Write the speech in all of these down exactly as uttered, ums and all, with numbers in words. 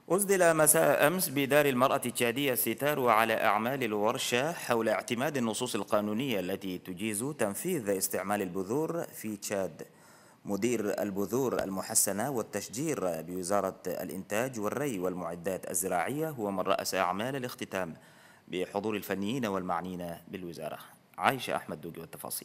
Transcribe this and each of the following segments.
أسدل مساء أمس بدار المرأة التشادية الستار على أعمال الورشة حول اعتماد النصوص القانونية التي تجيز تنفيذ استعمال البذور في تشاد. مدير البذور المحسنة والتشجير بوزارة الإنتاج والري والمعدات الزراعية هو من رأس أعمال الاختتام بحضور الفنيين والمعنيين بالوزارة. عايشة أحمد دوجي والتفاصيل.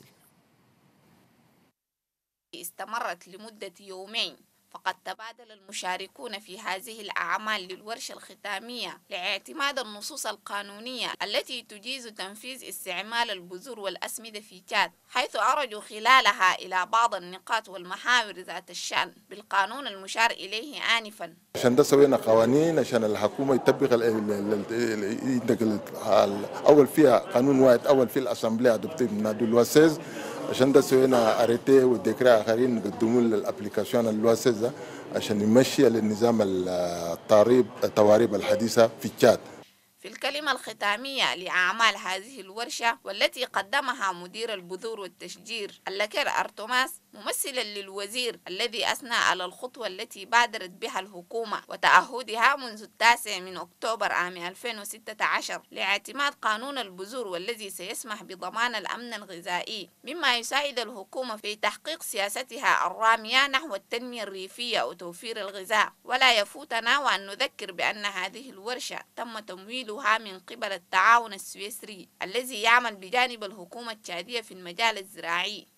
استمرت لمدة يومين، فقد تبادل المشاركون في هذه الأعمال للورشة الختامية لاعتماد النصوص القانونية التي تجيز تنفيذ استعمال البذور والأسمدة في تشاد، حيث أرجوا خلالها إلى بعض النقاط والمحاور ذات الشأن بالقانون المشار إليه آنفا. عشان ده سوينا قوانين عشان الحكومة يطبق ال- ال- ال- ال- عندك ال- أول فيها قانون واحد أول في الأسامبلية أدوبتي من الواسيز. عشان ده سوينا أريتي والديكري آخرين قدموا للأبليكاسيون الواسيز ده عشان يمشي للنظام التعريب التواريب الحديثة في تشاد. في الكلمة الختامية لأعمال هذه الورشة والتي قدمها مدير البذور والتشجير اللكير أرتوماس ممثلا للوزير الذي أثنى على الخطوة التي بادرت بها الحكومة وتعهدها منذ التاسع من أكتوبر عام ألفين وستة عشر لاعتماد قانون البذور والذي سيسمح بضمان الأمن الغذائي، مما يساعد الحكومة في تحقيق سياستها الرامية نحو التنمية الريفية وتوفير الغذاء. ولا يفوتنا وأن نذكر بأن هذه الورشة تم تمويلها من قبل التعاون السويسري الذي يعمل بجانب الحكومة التشادية في المجال الزراعي.